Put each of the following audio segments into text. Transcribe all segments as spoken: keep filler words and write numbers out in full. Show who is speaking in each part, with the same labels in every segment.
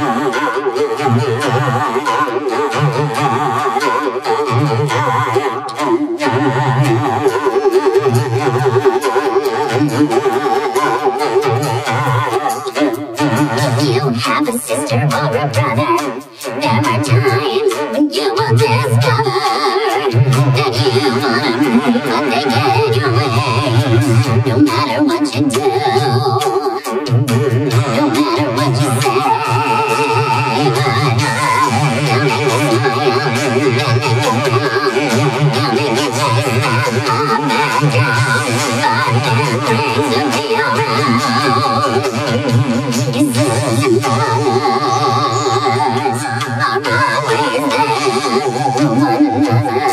Speaker 1: have a sister or a brother, there are times when you will discover that you wanna move but they get in your way. No matter what you do, no matter what you say, they'll make you smile, they'll make you proud, they'll make you taste them up and down, but everything will be alright. You see, and others are always there for one another.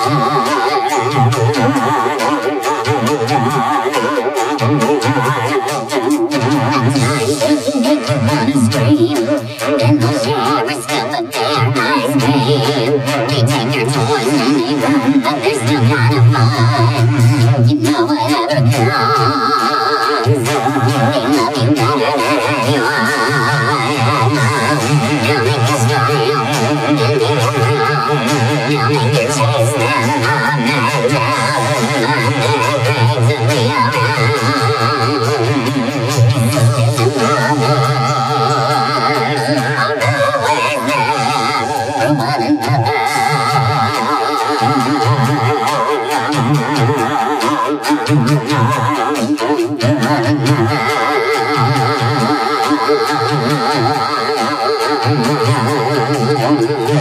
Speaker 1: Sometimes they can make you wanna scream, then they'll share a scoop of their ice cream. They take your toys and they run, but they're still kind of fun. You know whatever comes, they love you better than you are. They'll make you smile, they'll make you proud, they'll make you chase them up and down, but everything's will be alright. Sisters and brothers are always there for one another. Thank you.